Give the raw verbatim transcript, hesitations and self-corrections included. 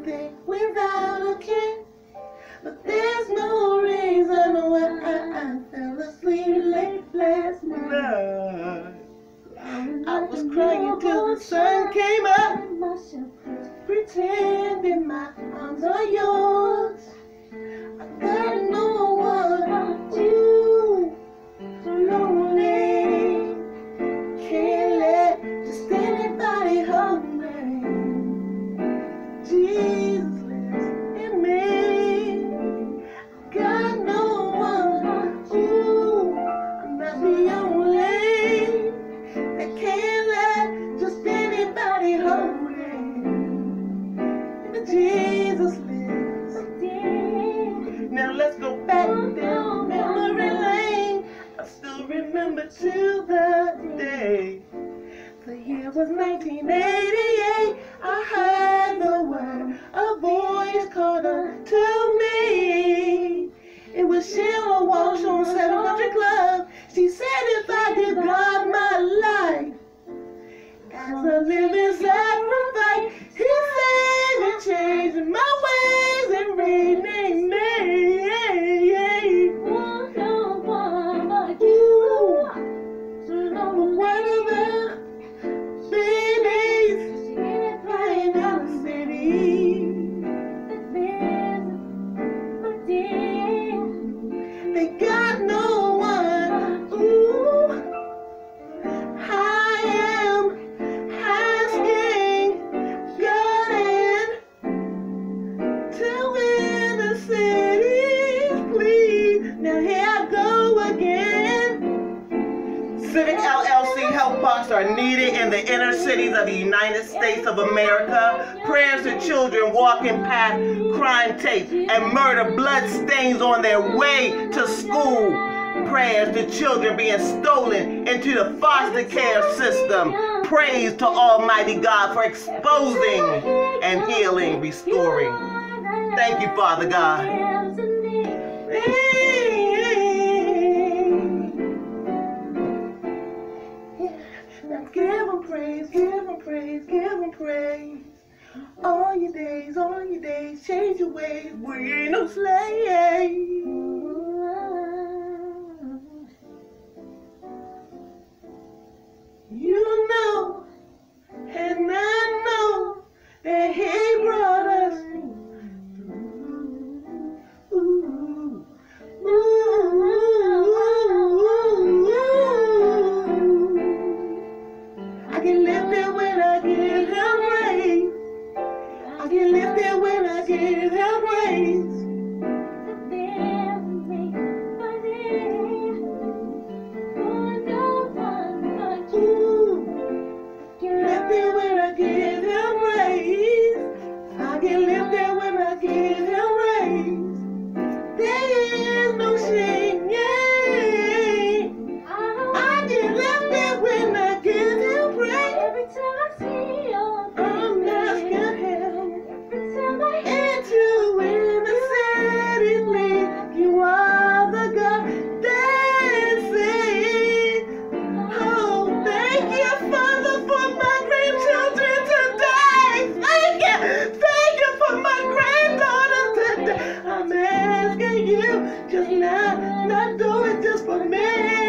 everything without a care. But there's no reason why I fell asleep late last night. I was crying till the sun came up, pretending my arms are yours. I got no one but you, so lonely. Can't let just anybody hold me. Jesus lives in me. I got no one but you. I'm not the only that can't let just anybody hold me. But Jesus lives. Now let's go back down memory lane. I still remember to the day. The year was nineteen eighty-eight. I heard the word, a voice called unto me. It was Sheila Walsh on seven hundred Club. She said if I give God my life as a living sacrifice, He saved and changed my ways and renamed me. No one but you. So no whatever, babies, flying down the city. They got no one. Ooh, I am asking God to win the city, please. Now here I go again. Civic L L C health parks are needed in the inner cities of the United States of America. Prayers to children walking past crime tape and murder blood stains on their way to school. Prayers to children being stolen into the foster care system. Praise to Almighty God for exposing and healing, restoring. Thank you, Father God. Give Him praise, give Him praise, give Him praise. All your days, all your days, change your ways. We ain't no slaves. You know, and I know that He brought us through. Ooh, ooh, ooh, ooh. I get lifted when I give Him praise. I get lifted when I give Him praise. Just not, not do it just for me.